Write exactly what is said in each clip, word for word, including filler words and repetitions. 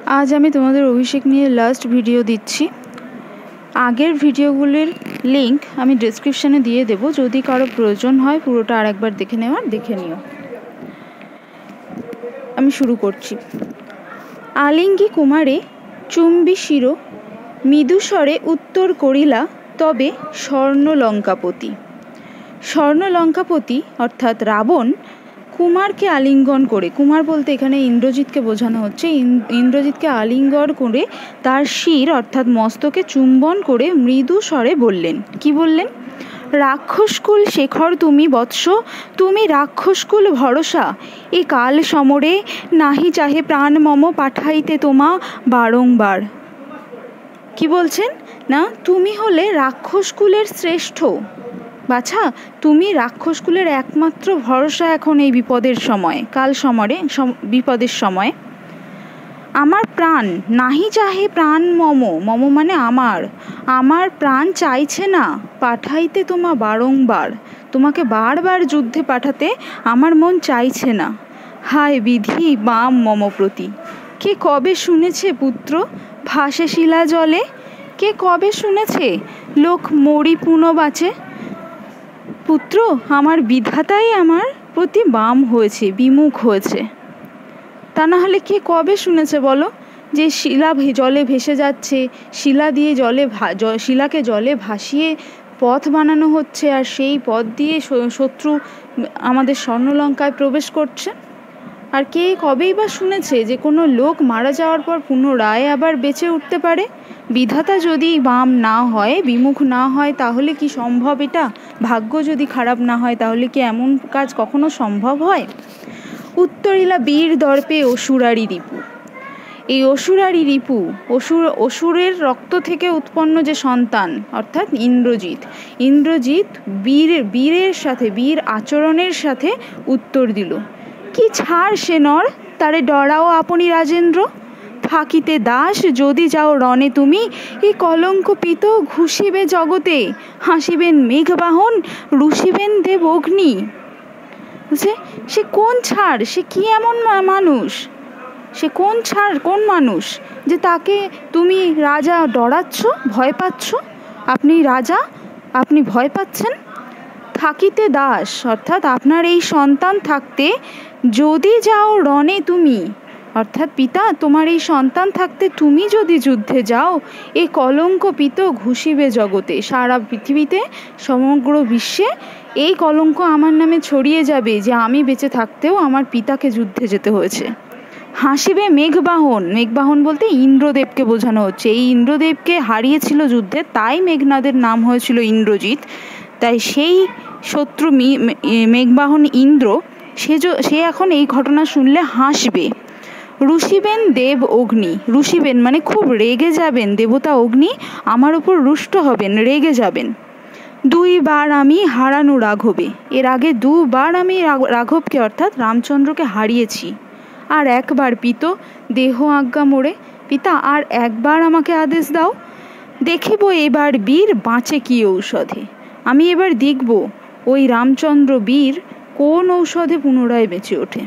আজ আমি তোমাদের অভিষেক নিয়ে লাস্ট ভিডিও দিচ্ছি। আগের ভিডিওগুলির লিঙ্ক আমি ডেসক্রিপশানে দিয়ে দেব, যদি কারো প্রয়োজন হয় পুরোটা আরেকবার দেখে নেওয়ার দেখে নিও। আমি শুরু করছি। আলিঙ্গি কুমারে চুম্বি শির মৃদুস্বরে উত্তর করিলা, তবে স্বর্ণলঙ্কাপতি। স্বর্ণলঙ্কাপতি অর্থাৎ রাবণ কুমারকে আলিঙ্গন করে, কুমার বলতে এখানে ইন্দ্রজিৎকে বোঝানো হচ্ছে, ইন্দ্রজিৎকে আলিঙ্গন করে তার শির অর্থাৎ মস্তকে চুম্বন করে মৃদু স্বরে বললেন। কি বললেন? রাক্ষসকুল শেখর তুমি বৎস, তুমি রাক্ষসকুল ভরসা, এ কাল সমরে নাহি চাহে প্রাণ মম পাঠাইতে তোমা বারংবার। কি বলছেন না, তুমি হলে রাক্ষসকুলের শ্রেষ্ঠ বাছা, তুমি রাক্ষসকুলের একমাত্র ভরসা এখন এই বিপদের সময়, কাল সমরে বিপদের সময়। আমার প্রাণ নাহি চাহে প্রাণ মম, মম মানে আমার, আমার প্রাণ চাইছে না পাঠাইতে তোমা বারংবার, তোমাকে বারবার যুদ্ধে পাঠাতে আমার মন চাইছে না। হায় বিধি বাম মম প্রতি। কে কবে শুনেছে পুত্র ভাসে শিলা জলে, কে কবে শুনেছে লোক মরি পুনঃ বাঁচে। পুত্র, আমার বিধাতাই আমার প্রতি বাম হয়েছে, বিমুখ হয়েছে। তা না হলে কে কবে শুনেছে বলো, যে শিলা জলে ভেসে যাচ্ছে, শিলা দিয়ে জলে শিলাকে জলে ভাসিয়ে পথ বানানো হচ্ছে, আর সেই পথ দিয়ে শত্রু আমাদের স্বর্ণলঙ্কায় প্রবেশ করছে। আর কে কবেই বা শুনেছে যে কোনো লোক মারা যাওয়ার পর পুনরায় আবার বেঁচে উঠতে পারে। বিধাতা যদি বাম না হয়, বিমুখ না হয়, তাহলে কি সম্ভব এটা? ভাগ্য যদি খারাপ না হয় তাহলে কি এমন কাজ কখনো সম্ভব হয়? উত্তরিলা বীর দর্পে অসুরারি রিপু। এই অসুরারি রিপু, অসুর অসুরের রক্ত থেকে উৎপন্ন যে সন্তান অর্থাৎ ইন্দ্রজিৎ, ইন্দ্রজিৎ বীর বীরের সাথে, বীর আচরণের সাথে উত্তর দিল। কি ছাড় সে নর, তারে ডরাও আপনি রাজেন্দ্র, থাকিতে দাস যদি যাও রণে তুমি, এই কলঙ্কপিত ঘুষিবে জগতে, হাসিবেন মেঘবাহন রুষিবেন দেব অগ্নি। বুঝছে সে কোন ছাড়, সে কি এমন মানুষ, সে কোন ছাড়, কোন মানুষ যে তাকে তুমি রাজা ডরাচ্ছ, ভয় পাচ্ছ? আপনি রাজা, আপনি ভয় পাচ্ছেন? থাকিতে দাস অর্থাৎ আপনার এই সন্তান থাকতে, যদি যাও রণে তুমি অর্থাৎ পিতা, তোমার এই সন্তান থাকতে তুমি যদি যুদ্ধে যাও, এ কলঙ্কপিত ঘুষিবে জগতে, সারা পৃথিবীতে সমগ্র বিশ্বে এই কলঙ্ক আমার নামে ছড়িয়ে যাবে যে আমি বেঁচে থাকতেও আমার পিতাকে যুদ্ধে যেতে হয়েছে। হাসিবে মেঘবাহন, মেঘবাহন বলতে ইন্দ্রদেবকে বোঝানো হচ্ছে, এই ইন্দ্রদেবকে হারিয়েছিল যুদ্ধে, তাই মেঘনাদের নাম হয়েছিল ইন্দ্রজিৎ। তাই সেই শত্রু মেঘবাহন ইন্দ্র, সে সে এখন এই ঘটনা শুনলে হাসবে। রুষিবেন দেব অগ্নি, রুষিবেন মানে খুব রেগে যাবেন, দেবতা অগ্নি আমার উপর রুষ্ট হবেন, রেগে যাবেন। দুইবার আমি হারানো রাঘবে, এর আগে দুবার আমি রাঘবকে অর্থাৎ রামচন্দ্রকে হারিয়েছি। আর একবার পিত দেহ আজ্ঞা মোড়ে, পিতা আর একবার আমাকে আদেশ দাও, দেখিব এবার বীর বাঁচে কি ঔষধে। আমি এবার দেখব ওই রামচন্দ্র বীর কোন ঔষধে পুনরায় বেঁচে ওঠে।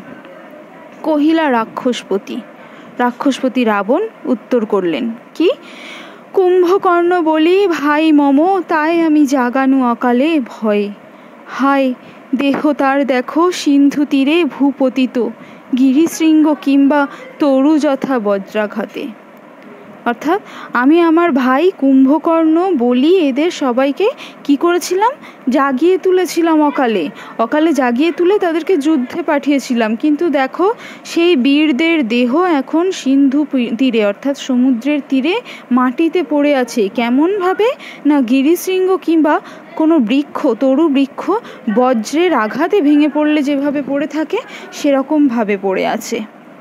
কহিলা রাক্ষসপতি, রাক্ষসপতি রাবণ উত্তর করলেন কি? কুম্ভকর্ণ বলি ভাই মম, তাই আমি জাগানু অকালে ভয়। হায় দেহ তার দেখো সিন্ধু তীরে ভূপতিত, গিরিশৃঙ্গ কিংবা তরু যথা বজ্রাঘাতে। অর্থাৎ আমি আমার ভাই কুম্ভকর্ণ বলি এদের সবাইকে কি করেছিলাম? জাগিয়ে তুলেছিলাম অকালে, অকালে জাগিয়ে তুলে তাদেরকে যুদ্ধে পাঠিয়েছিলাম, কিন্তু দেখো সেই বীরদের দেহ এখন সিন্ধু তীরে অর্থাৎ সমুদ্রের তীরে মাটিতে পড়ে আছে। কেমনভাবে না, গিরিশৃঙ্গ কিংবা কোনো বৃক্ষ, তরু বৃক্ষ বজ্রের আঘাতে ভেঙে পড়লে যেভাবে পড়ে থাকে সেরকমভাবে পড়ে আছে।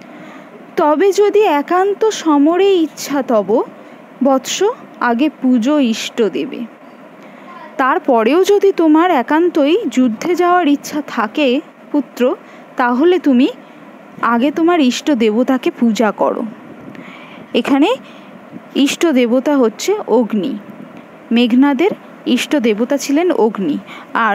তবে যদি একান্ত সমরে ইচ্ছা তব বৎস, আগে পুজো ইষ্ট দেবে। তারপরেও যদি তোমার একান্তই যুদ্ধে যাওয়ার ইচ্ছা থাকে পুত্র, তাহলে তুমি আগে তোমার ইষ্ট দেবতাকে পূজা করো। এখানে ইষ্ট দেবতা হচ্ছে অগ্নি, মেঘনাদের ইষ্ট দেবতা ছিলেন অগ্নি। আর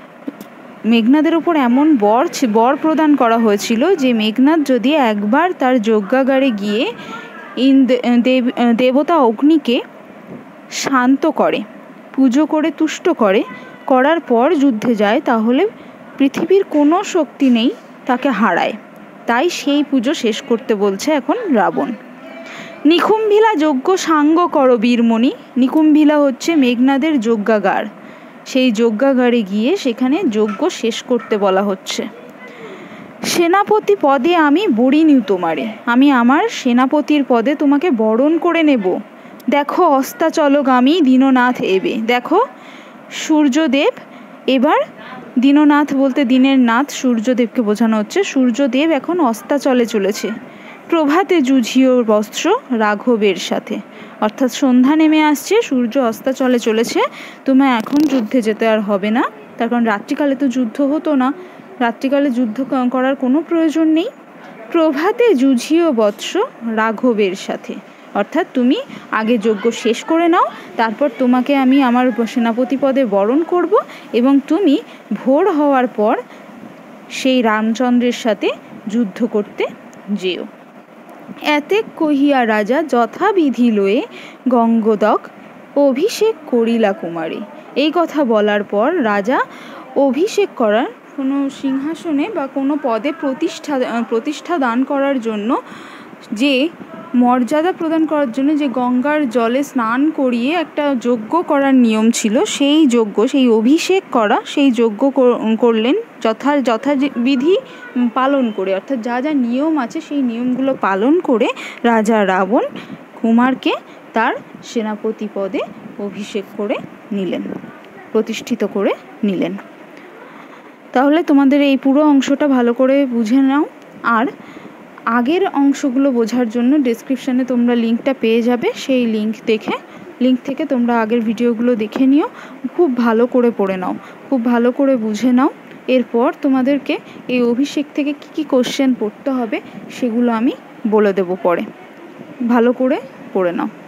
মেঘনাদের ওপর এমন বর বর প্রদান করা হয়েছিল যে মেঘনাদ যদি একবার তার যজ্ঞাগারে গিয়ে দেব দেবতা অগ্নিকে শান্ত করে, পুজো করে তুষ্ট করে, করার পর যুদ্ধে যায়, তাহলে পৃথিবীর কোনো শক্তি নেই তাকে হারায়। তাই সেই পুজো শেষ করতে বলছে এখন রাবণ। নিকুম্ভিলা যজ্ঞ সাঙ্গ কর বীরমণি। নিকুম্ভিলা হচ্ছে মেঘনাদের যজ্ঞাগার। সেই যজ্ঞাগারে গিয়ে সেখানে যজ্ঞ শেষ করতে বলা হচ্ছে। সেনাপতি পদে আমি বরিণী তোমারে। আমি আমার সেনাপতির পদে তোমাকে বরণ করে নেব। দেখো অস্তাচলগামী দীননাথ এবে। দেখো সূর্যদেব এবার, দীননাথ বলতে দিনের নাথ সূর্যদেবকে বোঝানো হচ্ছে, সূর্যদেব এখন অস্তাচলে চলেছে। প্রভাতে যুঝিও বস্ত্র রাঘবের সাথে, অর্থাৎ সন্ধ্যা নেমে আসছে, সূর্য অস্তাচলে চলেছে, তোমার এখন যুদ্ধে যেতে আর হবে না। তার কারণ রাত্রিকালে তো যুদ্ধ হতো না, রাত্রিকালে যুদ্ধ করার কোনো প্রয়োজন নেই। প্রভাতে যুঝিও বৎস রাঘবের সাথে, অর্থাৎ তুমি আগে যজ্ঞ শেষ করে নাও, তারপর তোমাকে আমি আমার সেনাপতি পদে বরণ করব, এবং তুমি ভোর হওয়ার পর সেই রামচন্দ্রের সাথে যুদ্ধ করতে যেও। এতে কহিয়া রাজা যথাবিধি লয়ে গঙ্গোদক অভিষেক করিলা কুমারী। এই কথা বলার পর রাজা অভিষেক করার, কোনো সিংহাসনে বা কোনো পদে প্রতিষ্ঠা প্রতিষ্ঠা দান করার জন্য, যে মর্যাদা প্রদান করার জন্য যে গঙ্গার জলে স্নান করিয়ে একটা যজ্ঞ করার নিয়ম ছিল, সেই যজ্ঞ, সেই অভিষেক করা, সেই যজ্ঞ করলেন যথা যথাবিধি পালন করে, অর্থাৎ যা যা নিয়ম আছে সেই নিয়মগুলো পালন করে রাজা রাবণ কুমারকে তার সেনাপতি পদে অভিষেক করে নিলেন, প্রতিষ্ঠিত করে নিলেন। তাহলে তোমাদের এই পুরো অংশটা ভালো করে বুঝে নাও। আর আগের অংশগুলো বোঝার জন্য ডেসক্রিপশানে তোমরা লিঙ্কটা পেয়ে যাবে, সেই লিঙ্ক দেখে লিঙ্ক থেকে তোমরা আগের ভিডিওগুলো দেখে নিও, খুব ভালো করে পড়ে নাও, খুব ভালো করে বুঝে নাও। এরপর তোমাদেরকে এই অভিষেক থেকে কী কী কোশ্চেন পড়তে হবে সেগুলো আমি বলে দেবো পরে, ভালো করে পড়ে নাও।